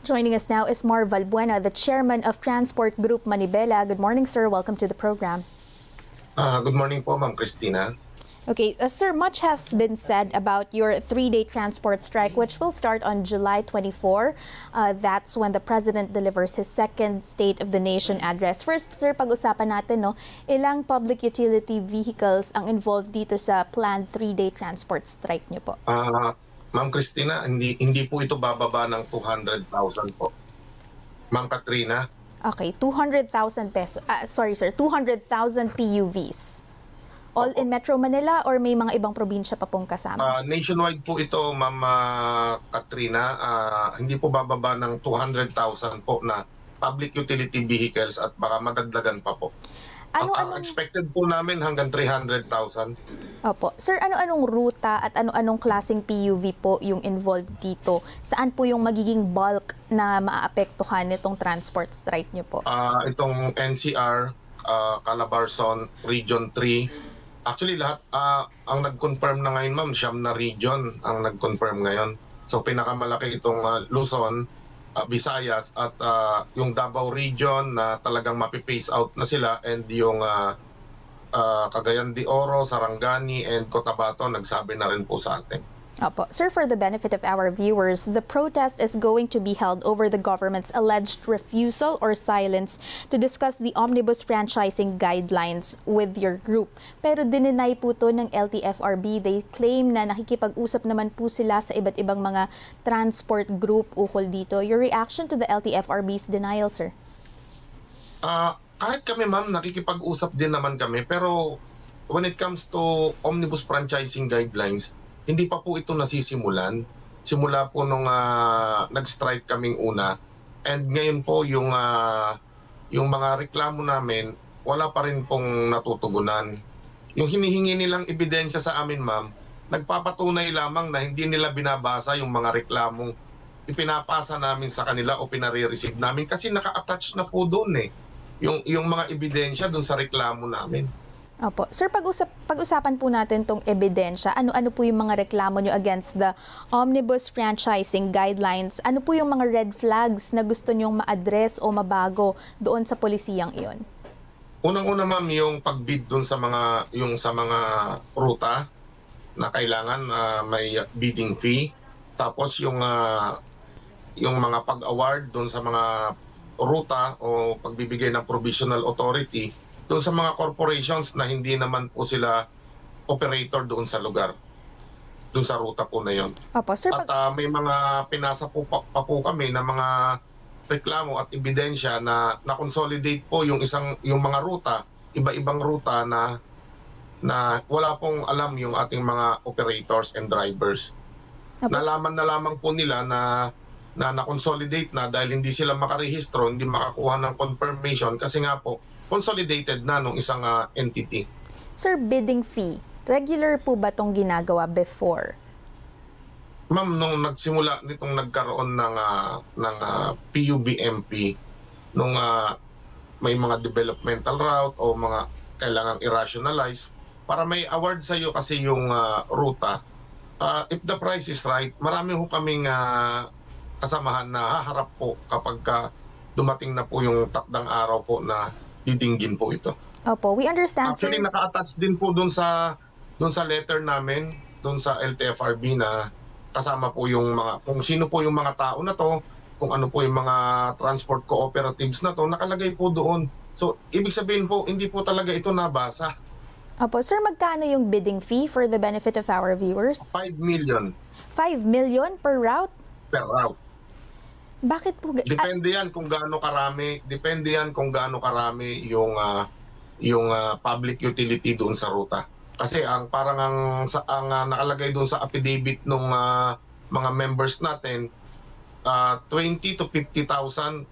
Joining us now is Mar Valbuena, the chairman of Transport Group Manibela. Good morning, sir. Welcome to the program. Good morning po, Ma'am Christina. Okay, sir, much has been said about your three-day transport strike, which will start on July 24. That's when the President delivers his second State of the Nation address. First, sir, pag-usapan natin, ilang public utility vehicles ang involved dito sa planned three-day transport strike niyo po? Ma'am Christina, hindi po ito bababa ng 200,000 po. Ma'am Katrina. Okay, 200,000 pesos. Sorry, sir, 200,000 PUVs. All in Metro Manila or may mga ibang probinsya pa pong kasama? Nationwide po ito, Ma'am Katrina. Hindi po bababa ng 200,000 po na public utility vehicles at baka madagdagan pa po. Ang expected po namin hanggang 300,000. Opo. Sir, ano-anong ruta at ano-anong klaseng PUV po yung involved dito? Saan po yung magiging bulk na maaapektuhan nitong transport strike nyo po? Itong NCR, Calabarzon, Region 3. Actually, lahat ang nag-confirm na ngayon, ma'am, siyam na region ang nag-confirm ngayon. So, pinakamalaki itong Luzon, Visayas at yung Davao region na talagang mapipace out na sila, and yung Cagayan de Oro, Sarangani and Cotabato nagsabi na rin po sa atin. Opo. Sir, for the benefit of our viewers, the protest is going to be held over the government's alleged refusal or silence to discuss the omnibus franchising guidelines with your group. Pero dininay po to ng LTFRB. They claim na nakikipag-usap naman po sila sa iba't ibang mga transport group ukol dito. Your reaction to the LTFRB's denial, sir? Kahit kami, ma'am, nakikipag-usap din naman kami. Pero when it comes to omnibus franchising guidelines, hindi pa po ito nasisimulan. Simula po nung nag-strike kaming una. And ngayon po yung mga reklamo namin, wala pa rin pong natutugunan. Yung hinihingi nilang ebidensya sa amin, ma'am, nagpapatunay lamang na hindi nila binabasa yung mga reklamong ipinapasa namin sa kanila o pinare-receive namin. Kasi naka-attach na po doon yung mga ebidensya doon sa reklamo namin. Opo. Sir, pag-usapan po natin tong ebidensya. Ano-ano po yung mga reklamo nyo against the omnibus franchising guidelines? Ano po yung mga red flags na gusto nyong ma-address o mabago doon sa polisiyang iyon? Unang-una, ma'am, yung pag-bid doon sa mga ruta na kailangan may bidding fee. Tapos yung mga pag-award doon sa mga ruta o pagbibigay ng provisional authority doon sa mga corporations na hindi naman po sila operator doon sa lugar, doon sa ruta po na yon. Opo, sir, at may mga pinasa po pa po kami na mga reklamo at ebidensya na na-consolidate po yung mga ruta, iba-ibang ruta na wala pong alam yung ating mga operators and drivers. Opo. Nalaman na lamang po nila na na-consolidate na dahil hindi sila makarehistro, hindi makakuha ng confirmation kasi nga po consolidated na nung isang entity. Sir, bidding fee, regular po ba itong ginagawa before? Ma'am, nung nagsimula nitong nagkaroon ng PUBMP, nung may mga developmental route o mga kailangang i-rationalize, para may award sa iyo kasi yung ruta, if the price is right, marami ho kaming kasamahan na haharap po kapag dumating na po yung takdang araw po na didinggin po ito. Opo, we understand, actually, sir. Naka-attach din po doon sa letter namin, doon sa LTFRB na kasama po yung kung sino po yung mga tao na to, kung ano po yung mga transport cooperatives na to, nakalagay po doon. So, ibig sabihin po, hindi po talaga ito nabasa. Opo, sir, magkano yung bidding fee for the benefit of our viewers? 5 million. 5 million per route? Per route. Bakit po? Depende yan kung gaano karami, yung public utility doon sa ruta. Kasi ang nakalagay doon sa affidavit ng mga members natin, 20 to 50,000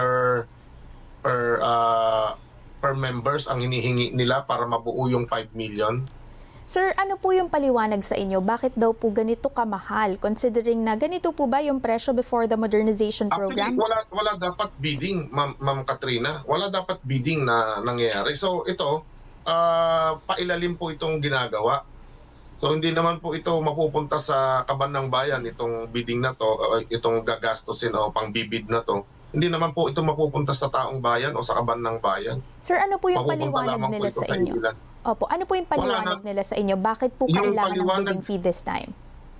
per members ang hinihingi nila para mabuo yung 5 million. Sir, ano po yung paliwanag sa inyo? Bakit daw po ganito kamahal? Considering na ganito po ba yung presyo before the modernization program? Actually, wala dapat bidding, Ma'am Katrina. Wala dapat bidding na nangyayari. So ito, pailalim po itong ginagawa. So hindi naman po ito mapupunta sa kaban ng bayan, itong bidding na to, itong gagastusin o pangbibid na to. Hindi naman po ito mapupunta sa taong bayan o sa kaban ng bayan. Sir, ano po yung Mapupunta paliwanag lamang po nila ito sa kay inyo? ilan. Opo, ano po yung paliwanag nila sa inyo? Bakit po Yung kailangan ng paliwanag- bidding fee this time?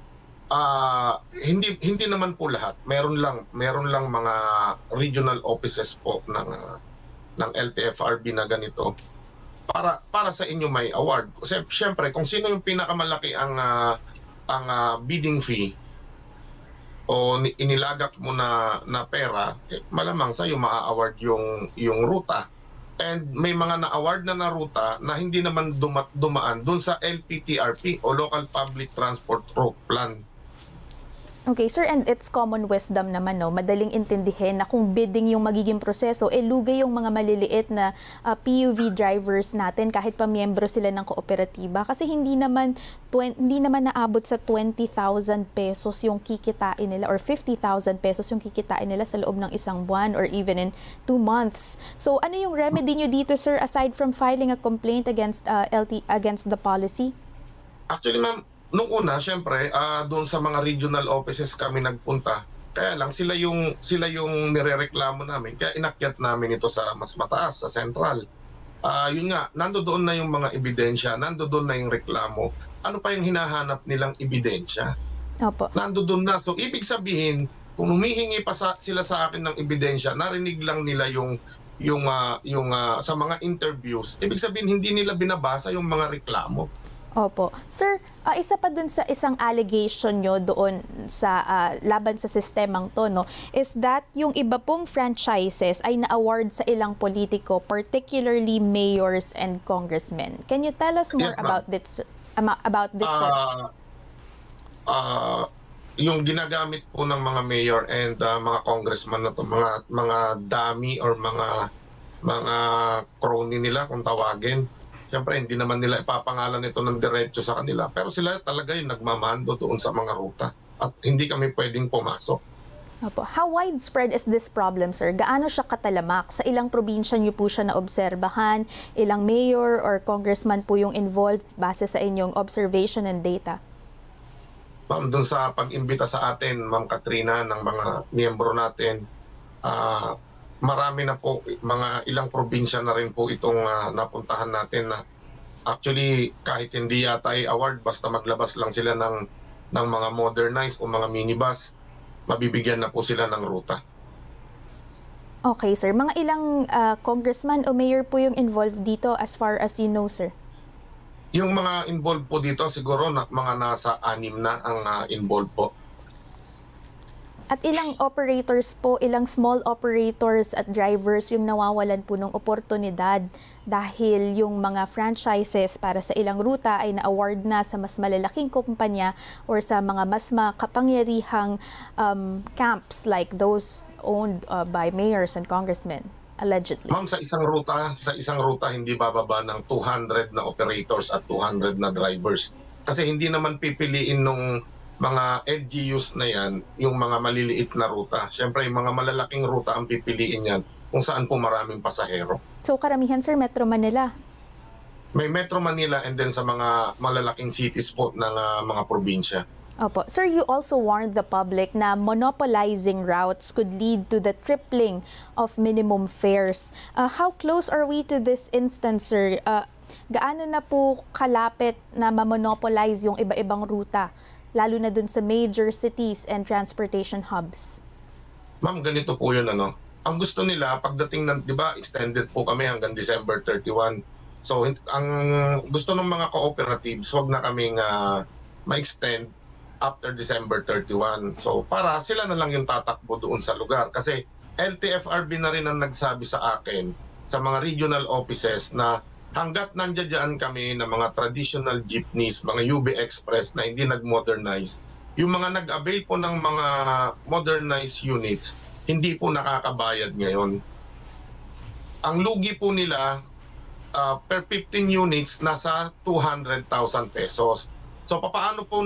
Hindi naman po lahat. Meron lang mga regional offices po ng LTFRB na ganito para sa inyo may award. Kasi syempre kung sino yung pinakamalaki ang bidding fee o inilagak mo na pera, malamang sa iyo maa-award yung ruta. And may mga na-award na ruta na hindi naman dumaan dun sa LPTRP o Local Public Transport Route Plan. Okay, sir, and it's common wisdom naman, no? Madaling intindihin na kung bidding yung magiging proseso, lugay yung mga maliliit na PUV drivers natin kahit pa miyembro sila ng kooperatiba. Kasi hindi naman naabot sa 20,000 pesos yung kikitain nila or 50,000 pesos yung kikitain nila sa loob ng isang buwan or even in 2 months. So ano yung remedy nyo dito, sir, aside from filing a complaint against the policy? Actually, ma'am, nung una, syempre, doon sa mga regional offices kami nagpunta. Kaya lang, sila yung nirereklamo namin. Kaya inakyat namin ito sa mas mataas, sa central. Yun nga, nandoon na yung mga ebidensya, nandoon na yung reklamo. Ano pa yung hinahanap nilang ebidensya? Opo. Nandoon na. So, ibig sabihin, kung humihingi pa sila sa akin ng ebidensya, narinig lang nila yung sa mga interviews. Ibig sabihin, hindi nila binabasa yung mga reklamo. Opo. Sir, isa pa dun sa isang allegation nyo doon sa laban sa sistemang to, no, is that yung iba pong franchises ay na-award sa ilang politiko, particularly mayors and congressmen. Can you tell us more Yes, about this, sir? Yung ginagamit po ng mga mayor and mga congressman na to, mga dummy or mga crony nila kung tawagin. Siyempre, hindi naman nila ipapangalan ito ng diretso sa kanila. Pero sila talaga yung nagmamando doon sa mga ruta. At hindi kami pwedeng pumasok. Opo. How widespread is this problem, sir? Gaano siya katalamak? Sa ilang probinsya niyo po siya naobserbahan? Ilang mayor or congressman po yung involved base sa inyong observation and data? Ma'am, doon sa pag-imbita sa atin, Ma'am Katrina, ng mga miyembro natin, marami na po, mga ilang probinsya na rin po itong napuntahan natin na actually kahit hindi yata award, basta maglabas lang sila ng mga modernized o mga minibus, mabibigyan na po sila ng ruta. Okay, sir. Mga ilang congressman o mayor po yung involved dito as far as you know, sir? Yung mga involved po dito, siguro mga nasa 6 na ang involved po. At ilang operators po, ilang small operators at drivers yung nawawalan po ng oportunidad dahil yung mga franchises para sa ilang ruta ay na-award na sa mas malalaking kumpanya or sa mga mas makapangyarihang camps like those owned by mayors and congressmen, allegedly. Ma'am, sa isang ruta hindi bababa ng 200 na operators at 200 na drivers. Kasi hindi naman pipiliin nung mga LGUs na yan, yung mga maliliit na ruta. Siyempre, yung mga malalaking ruta ang pipiliin yan kung saan po maraming pasahero. So karamihan, sir, Metro Manila? May Metro Manila and then sa mga malalaking cities po ng mga probinsya. Opo. Sir, you also warned the public na monopolizing routes could lead to the tripling of minimum fares. How close are we to this instance, sir? Gaano na po kalapit na ma-monopolize yung iba-ibang ruta, lalo na dun sa major cities and transportation hubs? Ma'am, ganito po yun. Ang gusto nila, pagdating ng, di ba, extended po kami hanggang December 31. So, ang gusto ng mga cooperatives, wag na kaming ma-extend after December 31. So, para sila na lang yung tatakbo doon sa lugar. Kasi LTFRB na rin ang nagsabi sa akin, sa mga regional offices na hanggat nandiyan kami ng mga traditional jeepneys, mga UB Express na hindi nag-modernize, yung mga nag-avail po ng mga modernized units, hindi po nakakabayad ngayon. Ang lugi po nila per 15 units nasa 200,000 pesos. So paano po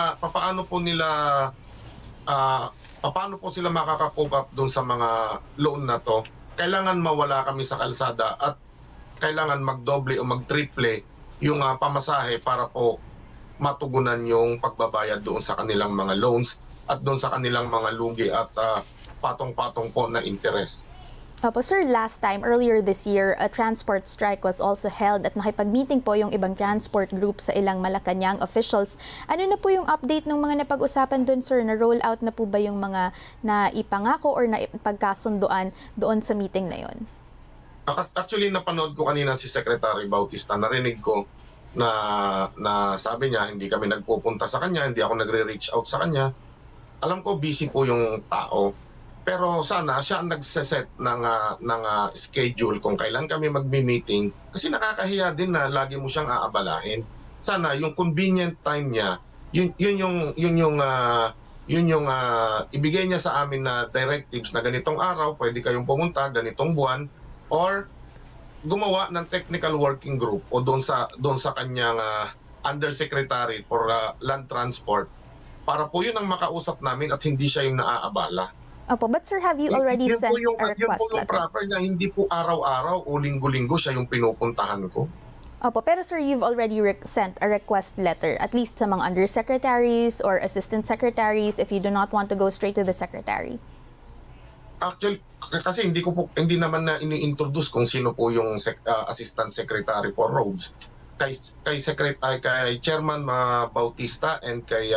sila makaka-cope up doon sa mga loan na to? Kailangan mawala kami sa kalsada at kailangan magdoble o magtriple yung pamasahe para po matugunan yung pagbabayad doon sa kanilang mga loans at doon sa kanilang mga lugi at patong-patong po na interest. Opo, sir, last time, earlier this year, a transport strike was also held at nakipag-meeting po yung ibang transport group sa ilang Malacanang officials. Ano na po yung update ng mga napag-usapan doon, sir? Na-roll out na po ba yung mga naipangako or naipagkasunduan doon sa meeting na yon? Actually, napanood ko kanina si Secretary Bautista. Narinig ko na sabi niya, hindi kami nagpupunta sa kanya, hindi ako nagre-reach out sa kanya. Alam ko, busy po yung tao. Pero sana siya ang nagseset ng schedule kung kailan kami magmi-meeting kasi nakakahiya din na lagi mo siyang aabalahin. Sana yung convenient time niya, yun yung ibigay niya sa amin na directives na ganitong araw pwede kayong pumunta, ganitong buwan, or gumawa ng technical working group o doon sa kanyang undersecretary for land transport para po yun ang makausap namin at hindi siya yung naaabala. Opo, but sir, have you already sent a request letter? Yun po yung proper na hindi po araw-araw o linggo-linggo siya yung pinupuntahan ko. Opo, pero sir, you've already sent a request letter, at least sa mga undersecretaries or assistant secretaries if you do not want to go straight to the secretary. Actually, kasi hindi naman na ini-introduce kung sino po yung assistant secretary for roads. Kay Chairman Bautista and kay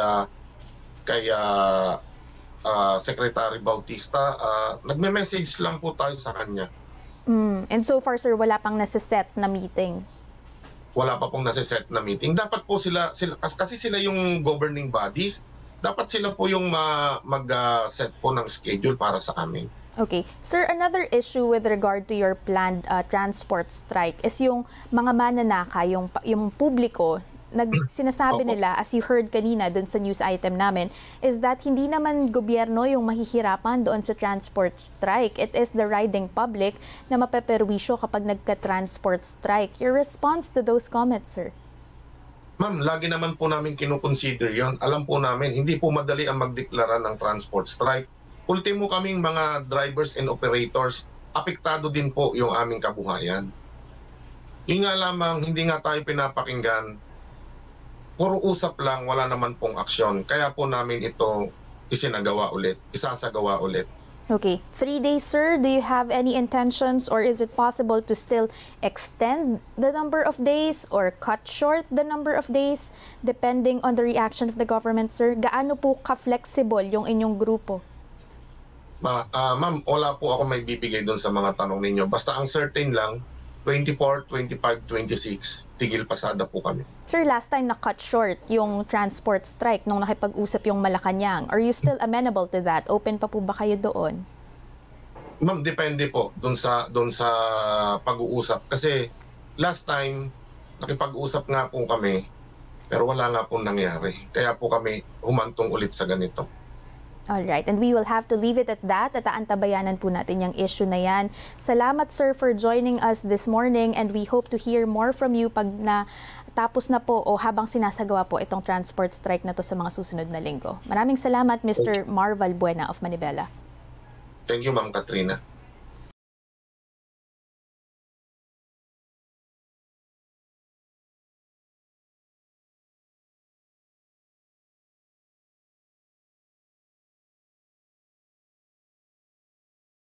Secretary Bautista, nagme-message lang po tayo sa kanya. And so far, sir, wala pang nasiset na meeting? Wala pa pong nasiset na meeting. Dapat po sila kasi sila yung governing bodies, dapat sila po yung mag-set po ng schedule para sa amin. Okay. Sir, another issue with regard to your planned transport strike is yung mga mananaka, yung publiko, sinasabi nila, as you heard kanina dun sa news item namin, is that hindi naman gobyerno yung mahihirapan doon sa transport strike. It is the riding public na mapeperwisyo kapag nagka-transport strike. Your response to those comments, sir? Ma'am, lagi naman po namin kinukonsider yon. Alam po namin, hindi po madali ang magdeklara ng transport strike. Ultimo kaming mga drivers and operators, apektado din po yung aming kabuhayan. Yun nga lamang, hindi nga tayo pinapakinggan. Puro usap lang, wala naman pong aksyon. Kaya po namin ito isasagawa ulit. Okay. 3 days, sir. Do you have any intentions or is it possible to still extend the number of days or cut short the number of days depending on the reaction of the government, sir? Gaano po ka-flexible yung inyong grupo? Ma'am, wala po ako may bibigay doon sa mga tanong ninyo. Basta ang certain lang, 24, 25, 26, tigil pasada po kami. Sir, last time na-cut short yung transport strike nung nakipag-usap yung Malacanang. Are you still amenable to that? Open pa po ba kayo doon? Ma'am, depende po doon sa pag-uusap. Kasi last time, nakipag-usap nga po kami, pero wala nga po nangyari. Kaya po kami humantong ulit sa ganito. Alright, and we will have to leave it at that. At aantabayanan po natin yung issue na yan. Salamat, sir, for joining us this morning and we hope to hear more from you pag tapos na po o habang sinasagawa po itong transport strike na to sa mga susunod na linggo. Maraming salamat, Mr. Mar Valbuena of Manibela. Thank you, Ma'am Katrina.